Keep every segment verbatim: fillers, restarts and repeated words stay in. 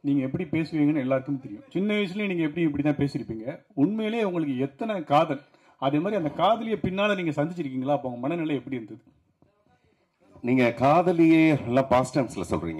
நீங்க எப்படி பேசுவீங்கன்னு எல்லாருக்கும் தெரியும். சின்ன வயசுலயே நீங்க எப்படி இப்படி தான் பேசியிருப்பீங்க. உண்மையிலேயே உங்களுக்கு எத்தனை காதல், அதே மாதிரி அந்த காதலியை பின்னால நீங்க சந்திச்சிருக்கீங்களா? அப்போ உங்க மனநிலை எப்படி இருந்தது? நீங்க காதலியே எல்லாம் பாஸ்ட் டென்ஸ்ல சொல்றீங்க.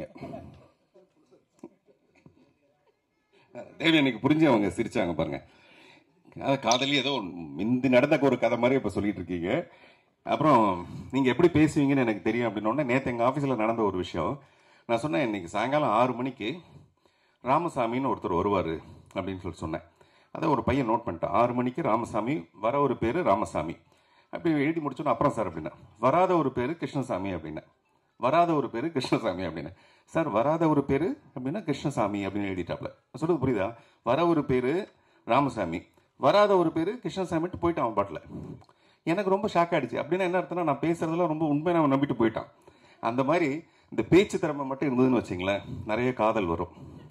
தேவி அன்னைக்கு புரிஞ்சு அவங்க சிரிச்சாங்க பாருங்க. காதலி ஏதோ முந்தி நடந்த ஒரு கதை மாதிரி இப்ப சொல்லிட்டு இருக்கீங்க. அப்புறம் நீங்க எப்படி பேசுவீங்கன்னு எனக்கு தெரியும் அப்படின்னோடனே நேற்று எங்க ஆஃபீஸில் நடந்த ஒரு விஷயம் நான் சொன்னேன். இன்னைக்கு சாயங்காலம் ஆறு மணிக்கு ராமசாமின்னு ஒருத்தர் வருவார் அப்படின்னு சொல்லி சொன்னேன். அதை ஒரு பையன் நோட் பண்ணிட்டான். ஆறு மணிக்கு ராமசாமி, வர ஒரு பேர் ராமசாமி. அப்படி எழுதி முடிச்சோன்னா அப்புறம் சார் அப்படின்னா வராத ஒரு பேர் கிருஷ்ணசாமி அப்படின்னா வராத ஒரு பேர் கிருஷ்ணசாமி அப்படின்னா சார் வராத ஒரு பேர் அப்படின்னா கிருஷ்ணசாமி அப்படின்னு எழுதிட்டாப்ல. சொல்றது புரியுதா? வர ஒரு பேர் ராமசாமி, வராத ஒரு பேர் கிருஷ்ணசாமிட்டு போயிட்டான் அவன் பாட்டில். எனக்கு ரொம்ப ஷாக் ஆயிடுச்சு. அப்படின்னா என்ன அர்த்தம்னா நான் பேசுறதுல ரொம்ப உண்மையை அவன் நம்பிட்டு போயிட்டான். அந்த மாதிரி இந்த பேச்சு திறமை மட்டும் இருந்ததுன்னு வச்சுங்களேன், நிறைய காதல் வரும்.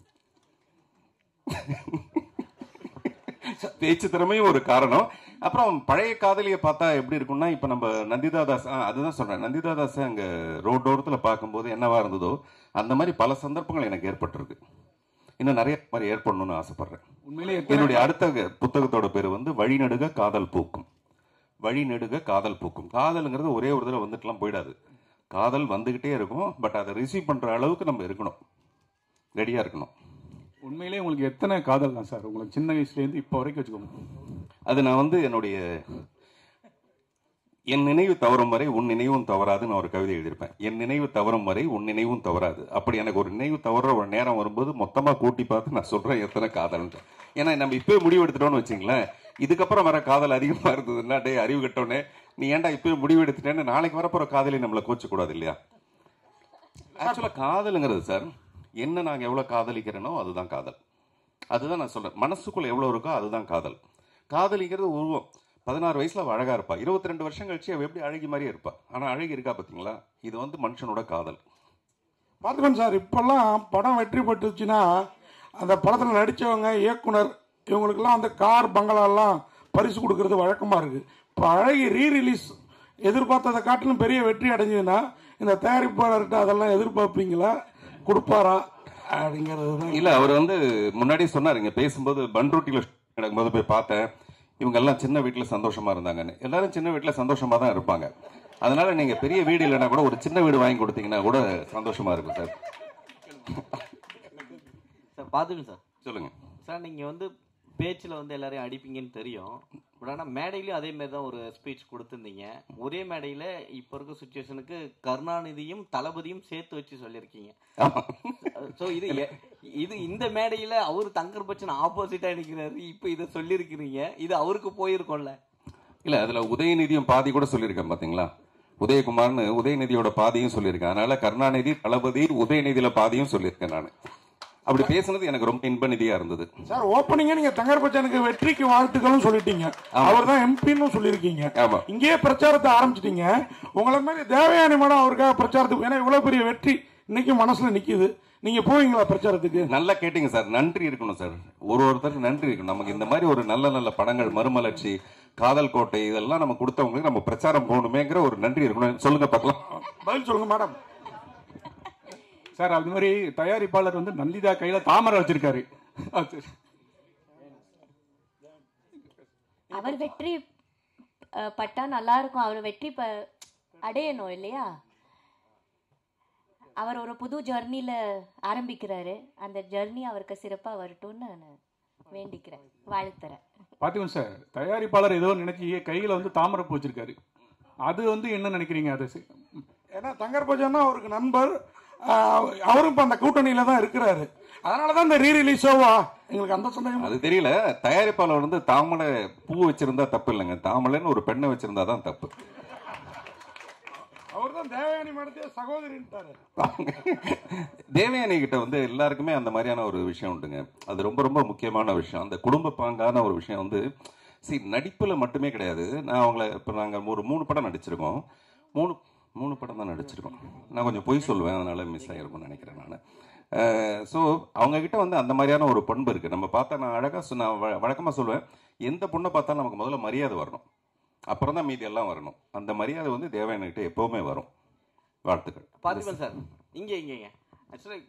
பேச்சு திறமையும் ஒரு காரணம். அப்புறம் பழைய காதலியை பார்த்தா எப்படி இருக்கும்னா, இப்ப நம்ம நந்திதா தாஸ், அதுதான் சொல்றேன், நந்திதா தாஸ் அங்க ரோட்டோரத்துல பார்க்கும்போது என்னவா இருந்ததோ அந்த மாதிரி பல சந்தர்ப்பங்கள் எனக்கு ஏற்பட்டிருக்கு. இன்னும் நிறைய மாதிரி ஏற்படணும்னு ஆசைப்படுறேன். உண்மையிலேயே என்னுடைய அடுத்த புத்தகத்தோட பேரு வந்து வழிநடுக காதல் பூக்கும். வழிநடுக காதல் பூக்கும். காதல்ங்கிறது ஒரே ஒரு தடவை வந்துட்டுலாம் போயிடாது. காதல் வந்துகிட்டே இருக்கும். பட் அதை ரிசீவ் பண்ற அளவுக்கு நம்ம இருக்கணும், ரெடியா இருக்கணும். உண்மையிலேயே உங்களுக்கு எத்தனை காதல் தான் சார் உங்களுக்கு சின்ன வயசுல இருந்து இப்போ வரைக்கும் வச்சுக்கோங்க? அது நான் வந்து என்னுடைய என் நினைவு தவறும் வரை உன் நினைவும் தவறாதுன்னு ஒரு கவிதை எழுதியிருப்பேன். என் நினைவு தவறும் வரை உன் நினைவும் தவறாது. அப்படி எனக்கு ஒரு நினைவு தவற ஒரு நேரம் வரும்போது மொத்தமா கூட்டி பார்த்து நான் சொல்றேன் எத்தனை காதல். ஏன்னா நம்ம இப்பவே முடிவு எடுத்துட்டோம்னு வச்சுங்களேன், இதுக்கப்புறம் வர காதல் அதிகமா இருந்ததுன்னா டே அறிவு கட்டோன்னே நீ ஏன்டா இப்பவே முடிவு எடுத்துட்டேன்னு நாளைக்கு வரப்போற காதலி நம்மளை கோச்ச கூடாது இல்லையா? ஆக்சுவலா காதலுங்கிறது சார், என்ன நாங்க எவ்வளவு காதலிக்கிறேனோ அதுதான் காதல். அதுதான் நான் சொல்றேன். மனசுக்குள்ள எவ்வளவு இருக்கோ அதுதான் காதல். காதலிக்கிறது உருவம். பதினாறு வயசுல அவ அழகா இருப்பா, இருபத்தி ரெண்டு வருஷம் கழிச்சு அவ எப்படி அழகி மாதிரியே இருப்பா. ஆனா அழகி இருக்கா பாத்தீங்களா? இது வந்து மனுஷனோட காதல். பார்த்துக்கோங்க சார், இப்பெல்லாம் படம் வெற்றி பெற்றுச்சுன்னா அந்த படத்தில் நடித்தவங்க, இயக்குனர், இவங்களுக்கெல்லாம் அந்த கார் பங்களாலாம் பரிசு கொடுக்கறது வழக்கமாக இருக்குது. இப்போ அழகி ரீ ரிலீஸ் எதிர்பார்த்ததை காட்டிலும் பெரிய வெற்றி அடைஞ்சதுன்னா இந்த தயாரிப்பாளர்கிட்ட அதெல்லாம் எதிர்பார்ப்பீங்களா? கொடுப்பாரா அப்படிங்கிறது தான். இல்லை, அவர் வந்து முன்னாடி சொன்னார், இங்கே பேசும்போது பன்ருட்டியில் நடக்கும்போது போய் பார்த்தேன், இவங்க எல்லாம் சின்ன வீட்டில் சந்தோஷமா இருந்தாங்கன்னு. எல்லாரும் சின்ன வீட்டில் சந்தோஷமா தான் இருப்பாங்க. அதனால நீங்க பெரிய வீடு இல்லைன்னா கூட ஒரு சின்ன வீடு வாங்கி கொடுத்தீங்கன்னா கூட சந்தோஷமா இருக்கும் சார். சார் பார்த்துங்க சார். சொல்லுங்க சார். நீங்கள் வந்து பேச்சில் வந்து எல்லாரையும் அடிப்பீங்கன்னு தெரியும். பட் ஆனால் மேடையிலையும் அதே மாதிரி தான் ஒரு ஸ்பீச் கொடுத்துருந்தீங்க. ஒரே மேடையில் இப்போ இருக்க சுச்சுவேஷனுக்கு கருணாநிதியும் தளபதியும் சேர்த்து வச்சு சொல்லியிருக்கீங்க. ஸோ இது இது இந்த மேடையில் அவர் தங்கர் பச்சன் ஆப்போசிட்டாக நிற்கிறாரு. இப்போ இதை சொல்லியிருக்கிறீங்க, இது அவருக்கு போயிருக்கோம்ல? இல்லை, அதில் உதயநிதியும் பாதி கூட சொல்லியிருக்கேன் பார்த்தீங்களா? உதயகுமார்னு உதயநிதியோட பாதியும் சொல்லியிருக்கேன். அதனால கருணாநிதி, தளபதி, உதயநிதியில பாதியும் சொல்லியிருக்கேன் நான். அப்படி பேசுனது எனக்கு ரொம்ப இன்ப நிதியா இருந்தது சார். ஓப்பனிங்க நீங்க தங்கர் பச்சனுக்கு வெற்றிக்கு வாழ்த்துக்களும் சொல்லிட்டீங்க, அவர் தான் எம்பின்னு சொல்லியிருக்கீங்க. இங்கேயே பிரச்சாரத்தை ஆரம்பிச்சிட்டீங்க. உங்களை மாதிரி தேவயானி மேடம் அவருக்காக பிரச்சாரத்துக்கு, ஏன்னா இவ்வளவு பெரிய வெற்றி இன்னைக்கு மனசுல நிக்குது, நீங்க போவீங்களா பிரச்சாரத்துக்கு? நல்லா கேட்டீங்க சார். நன்றி இருக்கணும் சார், ஒரு ஒருத்தருக்கு நன்றி இருக்கணும். நமக்கு இந்த மாதிரி ஒரு நல்ல நல்ல படங்கள், மறுமலர்ச்சி, காதல் கோட்டை, இதெல்லாம் நம்ம கொடுத்தவங்களுக்கு நம்ம பிரச்சாரம் போகணுமேங்கிற ஒரு நன்றி இருக்கணும். சொல்லுங்க பார்க்கலாம். பதில் சொல்லுங்க மேடம். சார், அது மாதிரி தயாரிப்பாளர் வந்து நந்திதா கையில தாமரை வச்சிருக்காரு. அவர் வெற்றி பட்டா நல்லா இருக்கும், அவர் வெற்றி அடையணும் இல்லையா? அவர் ஒரு புது ஜர்னில ஆரம்பிக்கிறாரு. அந்த ஜர்னி அவருக்கு சிறப்பா வரட்டும்னு நான் வேண்டிக்கிறேன், வாழ்த்துறேன். பாத்தீங்க சார், தயாரிப்பாளர் ஏதோ நினைச்சு கையில வந்து தாமரை பூ வச்சிருக்காரு. அது வந்து என்ன நினைக்கிறீங்க? அது ஏன்னா தங்கர் பச்சன் அவருக்கு நண்பர், அவரும் இப்ப அந்த கூட்டணியில தான் இருக்கிறாரு. அதனாலதான் இந்த ரீ ரிலீஸ் ஷோவா எங்களுக்கு அந்த சந்தேகம். அது தெரியல. தயாரிப்பாளர் வந்து தாமரை பூ வச்சிருந்தா தப்பு இல்லைங்க, தாமரைன்னு ஒரு பெண்ணை வச்சிருந்தா தான் தப்பு. அவர் தான் தேவயானி மேடத்தையே சகோதரின்ட்டாரு. தேவயானி கிட்ட வந்து எல்லாருக்குமே அந்த மாதிரியான ஒரு விஷயம் உண்டுங்க. அது ரொம்ப ரொம்ப முக்கியமான விஷயம். அந்த குடும்ப பாங்கான ஒரு விஷயம் வந்து சரி, நடிப்புல மட்டுமே கிடையாது. நான் அவங்கள இப்ப நாங்க ஒரு மூணு படம் நடிச்சிருக்கோம். மூணு மூணு படம் தான் நடிச்சிருக்கோம். நான் கொஞ்சம் பொய் சொல்லுவேன், அதனால மிஸ் ஆகிருக்கும்னு நினைக்கிறேன் நான். ஸோ அவங்க கிட்ட வந்து அந்த மாதிரியான ஒரு பண்பு இருக்கு. நம்ம பார்த்தா, நான் அழகா நான் வழக்கமா சொல்லுவேன், எந்த பொண்ணை பார்த்தாலும் நமக்கு முதல்ல மரியாதை வரணும், அப்புறம் தான் மீதி எல்லாம் வரணும். அந்த மரியாதை வந்து தேவயானி கிட்ட எப்பவுமே வரும். வாழ்த்துக்கள். பார்த்துக்கோங்க சார். இங்கே இங்கேங்க ஆக்சுவலாக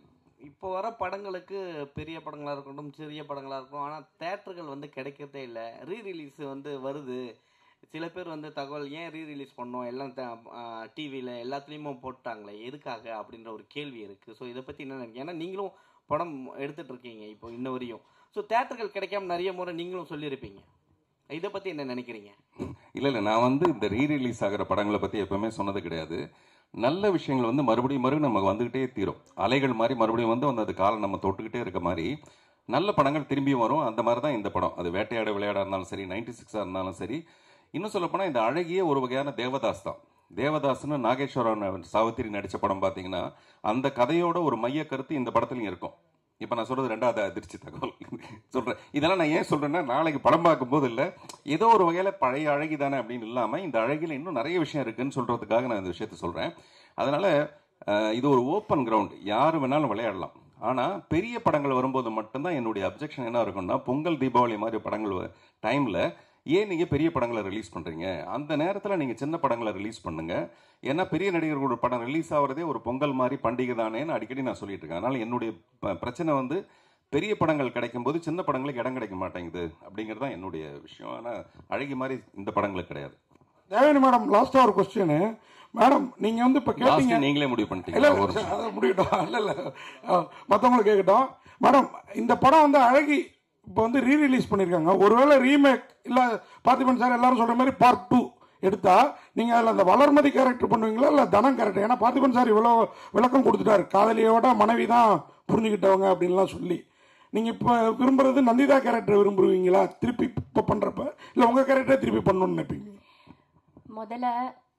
இப்போ வர படங்களுக்கு பெரிய படங்களாக இருக்கட்டும், சிறிய படங்களாக இருக்கட்டும், ஆனால் தேட்டர்கள் வந்து கிடைக்கிறதே இல்லை. ரீ ரிலீஸ் வந்து வருது. சில பேர் வந்து தகவல் ஏன் ரீ ரிலீஸ் பண்ணோம், எல்லாம் டிவியில் எல்லாத்துலேயுமே போட்டாங்களே எதுக்காக அப்படின்ற ஒரு கேள்வி இருக்குது. ஸோ இதை பற்றி என்ன நினைக்கிறீங்க? ஏன்னா நீங்களும் படம் எடுத்துகிட்டு இருக்கீங்க இப்போ இன்ன வரையும். ஸோ தேட்டர்கள் கிடைக்காம நிறைய முறை நீங்களும் சொல்லியிருப்பீங்க. இதை பற்றி என்ன நினைக்கிறீங்க? இல்லை இல்லை நான் வந்து இந்த ரீ ரிலீஸ் ஆகிற படங்களை பற்றி எப்பவுமே சொன்னது கிடையாது. நல்ல விஷயங்கள் வந்து மறுபடியும் மறுபடியும் நமக்கு வந்துக்கிட்டே தீரும். அலைகள் மாதிரி மறுபடியும் வந்து வந்து அது காலம் நம்ம தொட்டுக்கிட்டே இருக்க மாதிரி நல்ல படங்கள் திரும்பியும் வரும். அந்த மாதிரி தான் இந்த படம். அது வேட்டையாட விளையாட இருந்தாலும் சரி, நைன்டி சிக்ஸாக இருந்தாலும் சரி. இன்னும் சொல்லப்போனால் இந்த அழகிய ஒரு வகையான தேவதாஸ் தான். தேவதாஸ்னு நாகேஸ்வரன் சாவித்திரி நடித்த படம் பார்த்தீங்கன்னா அந்த கதையோட ஒரு மைய கருத்து இந்த படத்துலையும் இருக்கும். இப்போ நான் சொல்றது ரெண்டாவது அதிர்ச்சி தகவல் சொல்கிறேன். இதெல்லாம் நான் ஏன் சொல்கிறேன்னா, நாளைக்கு படம் பார்க்கும்போது இல்லை ஏதோ ஒரு வகையில் பழைய அழகி தானே அப்படின்னு இல்லாமல் இந்த அழகில் இன்னும் நிறைய விஷயம் இருக்குன்னு சொல்கிறதுக்காக நான் இந்த விஷயத்த சொல்கிறேன். அதனால் இது ஒரு ஓப்பன் கிரவுண்ட், யார் வேணாலும் விளையாடலாம். ஆனால் பெரிய படங்கள் வரும்போது மட்டும்தான் என்னுடைய அப்ஜெக்ஷன் என்ன இருக்கும்னா, பொங்கல் தீபாவளி மாதிரி படங்கள் டைமில் ஏன் நீங்கள் பெரிய படங்களை ரிலீஸ் பண்ணுறீங்க? அந்த நேரத்தில் நீங்கள் சின்ன படங்களை ரிலீஸ் பண்ணுங்கள். ஏன்னா பெரிய நடிகர்களோட படம் ரிலீஸ் ஆகிறதே ஒரு பொங்கல் மாதிரி பண்டிகை தானேன்னு அடிக்கடி நான் சொல்லிட்டு இருக்கேன். அதனால் என்னுடைய பிரச்சனை வந்து பெரிய படங்கள் கிடைக்கும் போது சின்ன படங்களுக்கு இடம் கிடைக்க மாட்டேங்குது அப்படிங்கிறது தான் என்னுடைய விஷயம். ஆனால் அழகி மாதிரி இந்த படங்களுக்கு கிடையாது. தேவயானி மேடம், லாஸ்டா ஒரு கொஸ்டின் மேடம். நீங்க வந்து இப்ப கேட்டீங்க, நீங்களே முடிவு பண்ணிட்டீங்க. முடியட்டும், இல்ல இல்ல மற்றவங்களுக்கு கேட்கட்டும். மேடம், இந்த படம் வந்து அழகி இப்போ வந்து ரீ ரிலீஸ் பண்ணியிருக்காங்க. ஒருவேளை ரீமேக் இல்லை பார்த்திபன் சார் எல்லாரும் சொல்ற மாதிரி பார்ட் டூ எடுத்தா நீங்க அதில் அந்த வளர்மதி கேரக்டர் பண்ணுவீங்களா இல்லை தனம் கேரக்டர்? ஏன்னா பார்த்திபன் சார் இவ்வளோ விளக்கம் கொடுத்துட்டாரு, காதலியோட மனைவி தான் புரிஞ்சுக்கிட்டவங்க அப்படின்லாம் சொல்லி. நீங்க இப்போ விரும்புறது நந்திதா கேரக்டர் விரும்புவீங்களா திருப்பி இப்போ பண்றப்ப, இல்லை உங்க கேரக்டரை திருப்பி பண்ணணும்னு நினைப்பீங்க? முதல்ல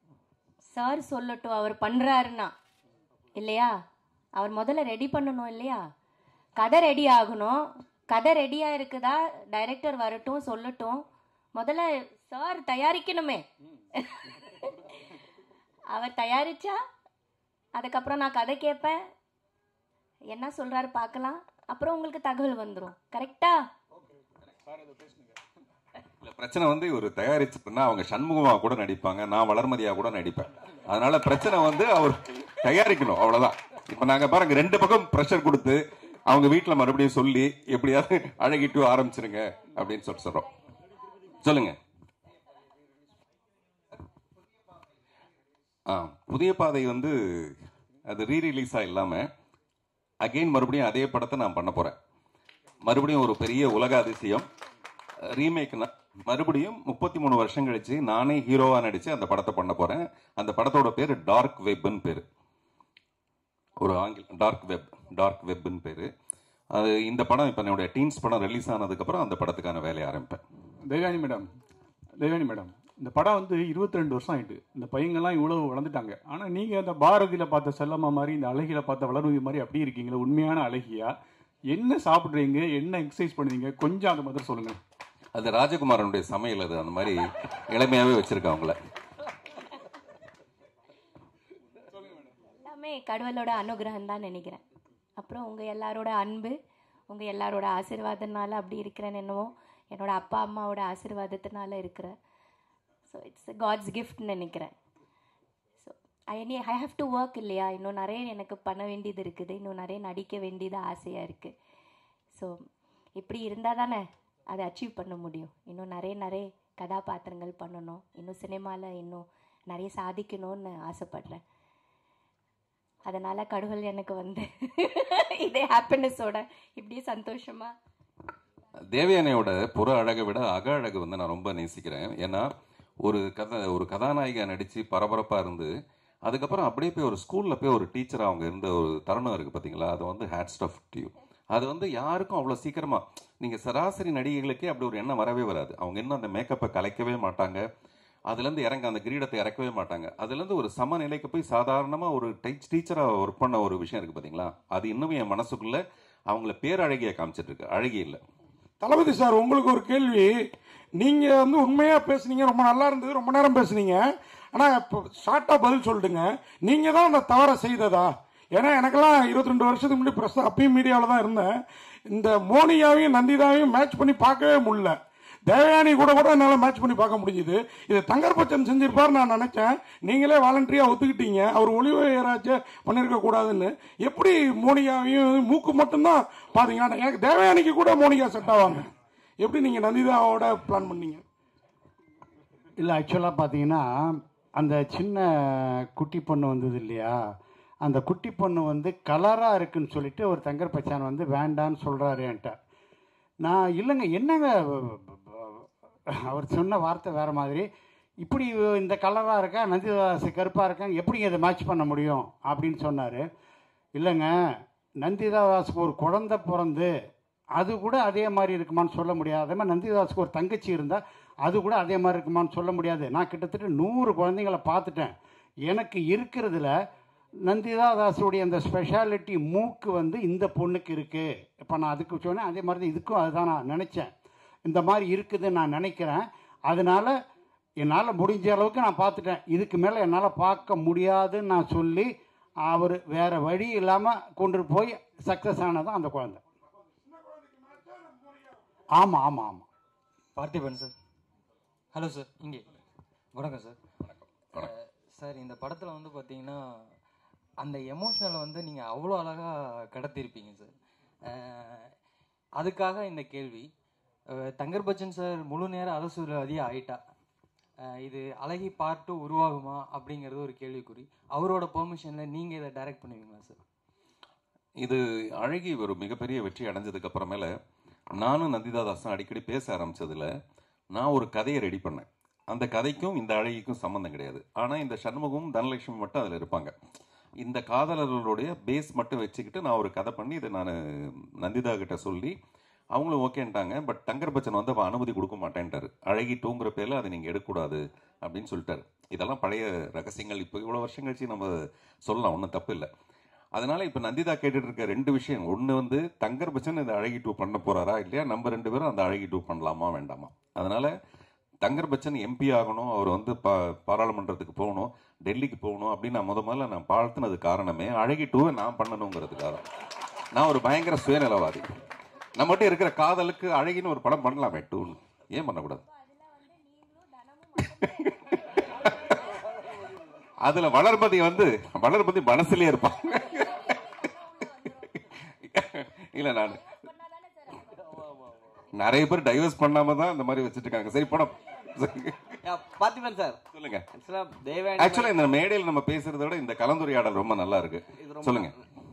சார் சொல்லட்டும், அவர் பண்றாருன்னா இல்லையா, அவர் முதல்ல ரெடி பண்ணணும் இல்லையா, கதை ரெடி ஆகணும். கதை ரெடியா இருக்குதா, டைரக்டர் வரட்டும் சொல்லட்டும். முதல்ல சார் தயாரிக்கணுமே. அவர் தயாரிச்சா அதுக்கப்புறம் நான் கதை கேட்பேன், என்ன சொல்றாரு பார்க்கலாம், அப்புறம் உங்களுக்கு தகவல் வந்துடும். கரெக்டா? பிரச்சனை வந்து ஒரு தயாரிச்சுன்னா அவங்க சண்முகமா கூட நடிப்பாங்க, நான் வளர்மதியா கூட நடிப்பேன். அதனால பிரச்சனை வந்து அவர் தயாரிக்கணும், அவ்வளவுதான். இப்ப நாங்க பாருங்க ரெண்டு பக்கம் பிரஷர் கொடுத்து அவங்க வீட்டுல மறுபடியும் சொல்லி எப்படியாவது அழகிட்டு ஆரம்பிச்சிருங்க அப்படின்னு சொல்லி சொல்றோம். சொல்லுங்க. ஆ புதிய பாதை வந்து அது ரீ ரிலீஸா இல்லாம அகெயின் மறுபடியும் அதே படத்தை நான் பண்ண போறேன். மறுபடியும் ஒரு பெரிய உலக அதிசயம் ரீமேக்னா மறுபடியும் முப்பத்தி மூணு வருஷம் கழிச்சு நானே ஹீரோவா நடிச்சு அந்த படத்தை பண்ண போறேன். அந்த படத்தோட பேரு டார்க் வெப்னு பேரு. ஒரு ஆங்கில டார்க் வெப் டார்க் வெப்னு பேரு. அது இந்த படம் இப்போ என்னுடைய டீன்ஸ் படம் ரிலீஸ் ஆனதுக்கப்புறம் அந்த படத்துக்கான வேலையை ஆரம்பிப்பேன். தேவயானி மேடம், தேவயானி மேடம், இந்த படம் வந்து இருபத்தி ரெண்டு வருஷம் ஆயிட்டு. இந்த பையங்கள்லாம் இவ்வளவு வளர்ந்துட்டாங்க. ஆனால் நீங்கள் அந்த பாரதியில் பார்த்த செல்லம்மா மாதிரி, இந்த அழகில பார்த்த வளர்மதி மாதிரி அப்படி இருக்கீங்களா? உண்மையான அழகியா? என்ன சாப்பிட்றீங்க, என்ன எக்ஸசைஸ் பண்ணுவீங்க, கொஞ்சம் அந்த மாதிரி சொல்லுங்க. அது ராஜகுமாரனுடைய சமையல், அது அந்த மாதிரி இளமையாவே வச்சிருக்கேன் அவங்கள. எல்லாமே கடவுளோட அனுகிரகம் தான் நினைக்கிறேன். அப்புறம் உங்கள் எல்லாரோட அன்பு, உங்கள் எல்லாரோட ஆசீர்வாதத்தினால அப்படி இருக்கிறேன்னு என்னவோ, என்னோட அப்பா அம்மாவோட ஆசீர்வாதத்தினால இருக்கிறேன். ஸோ இட்ஸ் காட்ஸ் கிஃப்ட்னு நினைக்கிறேன். So I I have to work இல்லையா, இன்னும் நிறைய எனக்கு பண்ண வேண்டியது இருக்குது, இன்னும் நிறைய நடிக்க வேண்டியது ஆசையாக இருக்குது. ஸோ இப்படி இருந்தால் தானே அதை அச்சீவ் பண்ண முடியும். இன்னும் நிறைய நிறைய கதாபாத்திரங்கள் பண்ணணும், இன்னும் சினிமாவில் இன்னும் நிறைய சாதிக்கணும்னு ஆசைப்படுறேன். அதனால கடவுள் எனக்கு வந்து இதே ஹாப்பினஸோட இப்படியே சந்தோஷமா. தேவயானையோட புற அழகை விட அக அழகு வந்து நான் ரொம்ப நேசிக்கிறேன். ஏன்னா ஒரு கதை ஒரு கதாநாயகா நடிச்சு பரபரப்பா இருந்து அதுக்கப்புறம் அப்படியே போய் ஒரு ஸ்கூல்ல போய் ஒரு டீச்சரா அவங்க இருந்த ஒரு தருணம் இருக்கு பாத்தீங்களா, அது வந்து ஹேட்ஸ் ஆஃப் டு யூ. அது வந்து யாருக்கும் அவ்வளவு சீக்கிரமா, நீங்க சராசரி நடிகைகளுக்கே அப்படி ஒரு எண்ணம் வரவே வராது. அவங்க இன்னும் அந்த மேக்கப்பை கலைக்கவே மாட்டாங்க, அதுலேருந்து இறங்க அந்த கிரீடத்தை இறக்கவே மாட்டாங்க. அதுலேருந்து ஒரு சமநிலைக்கு போய் சாதாரணமாக ஒரு டீச் டீச்சராக ஒர்க் பண்ண ஒரு விஷயம் இருக்குது பார்த்தீங்களா, அது இன்னும் என் மனசுக்குள்ளே அவங்கள பேரழகியை காமிச்சிட்டு இருக்கு, அழகி இல்லை. தளபதி சார், உங்களுக்கு ஒரு கேள்வி. நீங்கள் வந்து உண்மையாக பேசுனீங்க, ரொம்ப நல்லா இருந்தது, ரொம்ப நேரம் பேசுனீங்க. ஆனால் இப்போ ஷார்ட்டாக பதில் சொல்லிட்டுங்க, நீங்கள் தான் அந்த தவறை செய்ததா? ஏன்னா எனக்கெல்லாம் இருபத்தி ரெண்டு வருஷத்துக்கு முன்னாடி பிரஸ் அப்பயும் மீடியாவில் தான் இருந்தேன். இந்த மோனியாவையும் நந்திதாவையும் மேட்ச் பண்ணி பார்க்கவே முடியல. தேவயானி கூட கூட என்னால் மேட்ச் பண்ணி பார்க்க முடிஞ்சுது. இது தங்கர் பச்சன் செஞ்சிருப்பார் நான் நினைச்சேன். நீங்களே வாலண்டரியா ஒத்துக்கிட்டீங்க அவர் ஒளிவு ஏறாச்சும் பண்ணிருக்க கூடாதுன்னு. எப்படி மோனிகாவையும் மூக்கு மட்டும்தான் பாத்தீங்கன்னா எனக்கு தேவயானிக்கு கூட மோனிகா செட் ஆவாங்க. எப்படி நீங்க நந்திதாவோட பிளான் பண்ணீங்க? இல்லை, ஆக்சுவலாக பார்த்தீங்கன்னா அந்த சின்ன குட்டி பொண்ணு வந்தது இல்லையா, அந்த குட்டி பொண்ணு வந்து கலராக இருக்குன்னு சொல்லிட்டு ஒரு தங்கர் பச்சான் வந்து வேண்டான்னு சொல்கிறாரு என்கிட்ட. நான் இல்லைங்க, என்னங்க அவர் சொன்ன வார்த்தை வேறு மாதிரி, இப்படி இந்த கலராக இருக்கா நந்திதாஸ் கருப்பாக இருக்காங்க எப்படிங்க இதை மேட்ச் பண்ண முடியும் அப்படின்னு சொன்னார். இல்லைங்க, நந்திதாஸுக்கு ஒரு குழந்தை பிறந்து அது கூட அதே மாதிரி இருக்குமான்னு சொல்ல முடியாது. அதே மாதிரி நந்திதாஸுக்கு ஒரு தங்கச்சி இருந்தால் அது கூட அதே மாதிரி இருக்குமான்னு சொல்ல முடியாது. நான் கிட்டத்தட்ட நூறு குழந்தைங்களை பார்த்துட்டேன். எனக்கு இருக்கிறதுல நந்திதா தாஸுடைய அந்த ஸ்பெஷாலிட்டி மூக்கு வந்து இந்த பொண்ணுக்கு இருக்குது. இப்போ நான் அதுக்கு சொன்னேன், அதே மாதிரி தான் இதுக்கும் அதுதான் நான் நினச்சேன். இந்த மாதிரி இருக்குதுன்னு நான் நினைக்கிறேன். அதனால் என்னால் முடிஞ்ச அளவுக்கு நான் பார்த்துட்டேன். இதுக்கு மேலே என்னால் பார்க்க முடியாதுன்னு நான் சொல்லி அவர் வேறு வழி இல்லாமல் கொண்டு போய் சக்ஸஸ் ஆனதான் அந்த குழந்தை. ஆமாம் ஆமாம் ஆமாம். பார்த்திபன் சார். Hello sir. இங்கே வணக்கம் சார். சார், இந்த படத்தில் வந்து பார்த்தீங்கன்னா அந்த எமோஷ்னலை வந்து நீங்கள் அவ்வளோ அழகாக கடத்திருப்பீங்க சார். அதுக்காக இந்த கேள்வி. தங்கர் பச்சன் சார் முழு நேர அரசியல்வாதியாக ஆயிட்டா இது அழகி பார்ட்டு உருவாகுமா அப்படிங்கிறது ஒரு கேள்விக்குறி. அவரோட பெர்மிஷனில் நீங்கள் இதை டைரக்ட் பண்ணுவீங்களா சார்? இது அழகி ஒரு மிகப்பெரிய வெற்றி அடைஞ்சதுக்கு அப்புறமேல நானும் நந்திதா தாஸும் அடிக்கடி பேச ஆரம்பிச்சதுல நான் ஒரு கதையை ரெடி பண்ணேன். அந்த கதைக்கும் இந்த அழகிக்கும் சம்மந்தம் கிடையாது. ஆனால் இந்த சண்முகமும் தனலட்சுமி மட்டும் அதில் இருப்பாங்க. இந்த காதலர்களுடைய பேஸ் மட்டும் வச்சுக்கிட்டு நான் ஒரு கதை பண்ணி இதை நான் நந்திதா கிட்ட சொல்லி அவங்களும் ஓகேன்ட்டாங்க. பட் தங்கர் பச்சன் வந்து அவன் அனுமதி கொடுக்க மாட்டேன்ட்டாரு. அழகி டூங்கிற பேரில் அதை நீங்கள் எடுக்கக்கூடாது அப்படின்னு சொல்லிட்டாரு. இதெல்லாம் பழைய ரகசியங்கள். இப்போ இவ்வளோ வருஷம் கழிச்சு நம்ம சொல்லலாம், ஒன்றும் தப்பு இல்லை. அதனால இப்போ நந்திதா கேட்டுட்டு இருக்க ரெண்டு விஷயம். ஒன்று வந்து தங்கர் பச்சன் இந்த அழகி டூ பண்ண போறாரா இல்லையா, நம்ம ரெண்டு பேரும் அந்த அழகி டூ பண்ணலாமா வேண்டாமா. அதனால தங்கர் பச்சன் எம்பி ஆகணும், அவர் வந்து பா பாராளுமன்றத்துக்கு போகணும், டெல்லிக்கு போகணும் அப்படின்னு நான் முத முதல்ல நான் வாழ்த்துனது காரணமே அழகி டூவை நான் பண்ணணுங்கிறதுக்காக. நான் ஒரு பயங்கர சுயநலவாதி. நம்மகிட்ட இருக்கிற காதலுக்கு அழகின்னு ஒரு படம் பண்ணலாமே, டூன்னு ஏன் பண்ணக்கூடாது? அதுல வளர்மதி வந்து வளர்மதி மனசுலயே இருப்பாங்க. இல்ல நான் நிறைய பேர் டைவர்ஸ் பண்ணாம தான் இந்த மாதிரி வச்சிட்டு இருக்காங்க. சரி படம் பார்த்திபன் சார் சொல்லுங்க. தேவயானி ஆக்சுவலா இந்த மேடையில் நம்ம பேசுறத விட இந்த கலந்துரையாடல் ரொம்ப நல்லா இருக்கு. சொல்லுங்க.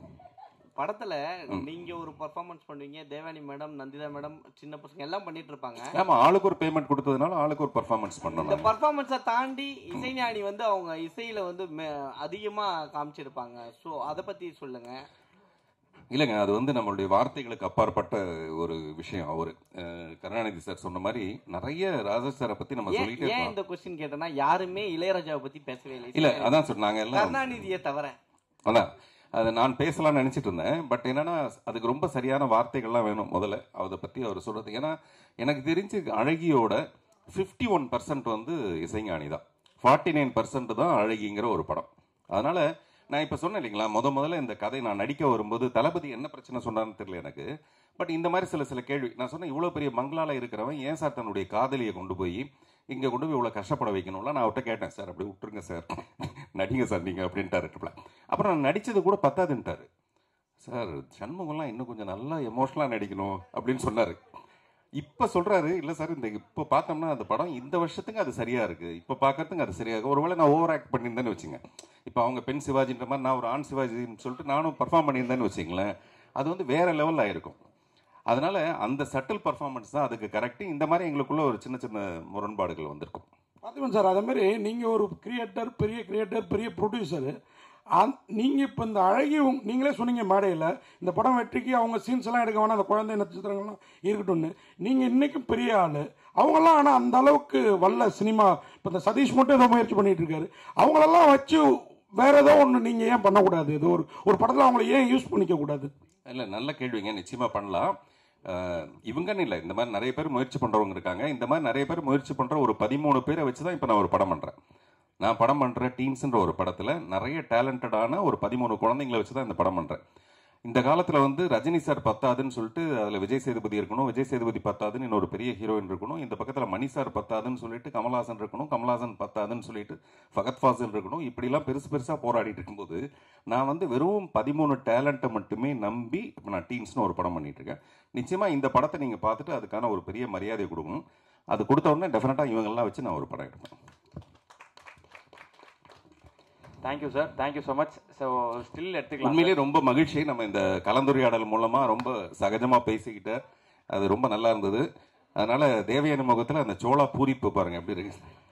படத்துல நீங்க ஒரு பெர்ஃபார்மன்ஸ் பண்ணுவீங்க, தேவயானி மேடம், நந்திதா மேடம், சின்ன பசங்க எல்லாம் பண்ணிட்டு இருப்பாங்க. ஆமா, ஆளுக்கு ஒரு பேமெண்ட் கொடுத்ததுனால ஆளுக்கு ஒரு பெர்ஃபார்மன்ஸ் பண்ணணும். இந்த பெர்ஃபார்மன்ஸை தாண்டி இசைஞானி வந்து அவங்க இசையில வந்து அதிகமா காமிச்சிருப்பாங்க. ஸோ அதை பத்தி சொல்லுங்க. இல்லைங்க, அது வந்து நம்மளுடைய வார்த்தைகளுக்கு அப்பாற்பட்ட ஒரு விஷயம். அவரு கருணாநிதி சார் சொன்ன மாதிரி நிறைய ராஜா சாரை பத்தி நம்ம சொல்லிட்டே இருக்கோம். ஏன் இந்த क्वेश्चन கேட்டேன்னா, யாருமே இளையராஜாவை பத்தி பேசவே இல்லை. இல்ல அதான் சொன்னாங்க எல்லாம் கருணாநிதியை தவிர. அதான் அதை நான் பேசலாம்னு நினைச்சிட்டு இருந்தேன். பட் என்னன்னா அதுக்கு ரொம்ப சரியான வார்த்தைகள்லாம் வேணும் முதல்ல அதை பத்தி அவர் சொல்றது. ஏன்னா எனக்கு தெரிஞ்சு அழகியோட ஃபிஃப்டி ஒன் பர்சன்ட் வந்து இசைஞானி தான், ஃபார்ட்டி நைன் பர்சன்ட் தான் அழகிங்கிற ஒரு படம். அதனால நான் இப்போ சொன்னேன் இல்லைங்களா, முத முதல்ல இந்த கதை நான் நடிக்க வரும்போது தளபதி என்ன பிரச்சனை சொன்னார்னு தெரியல எனக்கு. பட் இந்த மாதிரி சில சில கேள்வி நான் சொன்னேன். இவ்வளோ பெரிய பங்களால இருக்கிறவன் ஏன் சார் தன்னுடைய காதலியை கொண்டு போய் இங்கே கொண்டு போய் இவ்வளோ கஷ்டப்பட வைக்கணும்ல. நான் அவர்கிட்ட கேட்டேன், சார் அப்படி விட்டுருங்க சார், நடிங்க சார் நீங்கள் அப்படின்ட்டாரு. அப்புறம் நான் நடித்தது கூட பத்தாதுன்ட்டாரு. சார் சண்முகம்லாம் இன்னும் கொஞ்சம் நல்லா எமோஷனலாக நடிக்கணும் அப்படின்னு சொன்னார். இப்போ சொல்கிறாரு, இல்லை சார் இந்த இப்போ பார்த்தோம்னா அந்த படம் இந்த வருஷத்துக்கு அது சரியாக இருக்குது, இப்போ பார்க்கறதுக்கு அது சரியாக. ஒருவேளை நான் ஓவர் ஆக்ட் பண்ணியிருந்தேன்னு வச்சுங்க, இப்போ அவங்க பெண் சிவாஜின்ற மாதிரி நான் ஒரு ஆண் சிவாஜின்னு சொல்லிட்டு நானும் பர்ஃபார்ம் பண்ணியிருந்தேன்னு வச்சிங்களேன், அது வந்து வேற லெவலில் ஆயிருக்கும். அதனால அந்த சட்டில் பர்ஃபார்மன்ஸ் தான் அதுக்கு கரெக்ட். இந்த மாதிரி எங்களுக்குள்ள ஒரு சின்ன சின்ன முரண்பாடுகள் வந்திருக்கும். பார்த்துக்கோங்க சார், அதே மாதிரி நீங்கள் ஒரு கிரியேட்டர், பெரிய கிரியேட்டர், பெரிய ப்ரொடியூசரு. அந் நீங்கள் இப்போ இந்த அழகி நீங்களே சொன்னீங்க மேடையில், இந்த படம் வெற்றிக்கு அவங்க சீன்ஸ் எல்லாம் எடுக்க வேணாம், அந்த குழந்தை நட்சத்திரங்கள்லாம் இருக்கட்டும்னு. நீங்கள் இன்றைக்கும் பெரிய ஆள், அவங்கெல்லாம் ஆனால் அந்த அளவுக்கு வல்ல சினிமா. இப்போ இந்த சதீஷ் மட்டும் ஏதோ முயற்சி பண்ணிட்டு இருக்காரு. அவங்களெல்லாம் வச்சு வேற ஏதோ ஒன்று நீங்கள் ஏன் பண்ணக்கூடாது? ஏதோ ஒரு ஒரு படத்தில் அவங்கள ஏன் யூஸ் பண்ணிக்க கூடாது? இல்லை, நல்ல கேள்விங்க, நிச்சயமாக பண்ணலாம். இவங்கன்னு இல்லை, இந்த மாதிரி நிறைய பேர் முயற்சி பண்ணுறவங்க இருக்காங்க. இந்த மாதிரி நிறைய பேர் முயற்சி பண்ணுற ஒரு பதிமூணு பேரை வச்சு தான் இப்போ நான் ஒரு படம் பண்ணுறேன். நான் படம் பண்ணுற டீன்ஸ்ன்ற ஒரு படத்தில் நிறைய டேலண்டடான ஒரு பதிமூணு குழந்தைங்களை வச்சு தான் இந்த படம் பண்ணுறேன். இந்த காலத்துல வந்து ரஜினி சார் பத்தாதுன்னு சொல்லிட்டு அதுல விஜய் சேதுபதி இருக்கணும், விஜய் சேதுபதி பத்தாதுன்னு இன்னொரு பெரிய ஹீரோயின் இருக்கணும், இந்த பக்கத்துல மணி சார் பத்தாதுன்னு சொல்லிட்டு கமல்ஹாசன் இருக்கணும், கமல்ஹாசன் பத்தாதுன்னு சொல்லிட்டு ஃபகத் ஃபாசில் இருக்கணும், இப்படிலாம் பெருசு பெருசா போராடிட்டு இருக்கும்போது நான் வந்து வெறும் பதிமூணு டேலண்ட்டை மட்டுமே நம்பி இப்போ நான் டீன்ஸ்னு ஒரு படம் பண்ணிட்டு இருக்கேன். நிச்சயமா இந்த படத்தை நீங்க பார்த்துட்டு அதுக்கான ஒரு பெரிய மரியாதை கொடுக்கணும். அது கொடுத்த உடனே டெஃபினட்டா இவங்கெல்லாம் வச்சு நான் ஒரு படம் எடுப்பேன். Thank you sir, thank you so much. So still எடுத்துக்கலாம். உண்மையிலேயே ரொம்ப மகிழ்ச்சி. நம்ம இந்த கலந்துரையாடல் மூலமா ரொம்ப சகஜமா பேசிக்கிட்ட அது ரொம்ப நல்லா இருந்தது. அதனால தேவயானி முகத்துல அந்த சோளா பூரிப்பு பாருங்க எப்படி இருக்கு.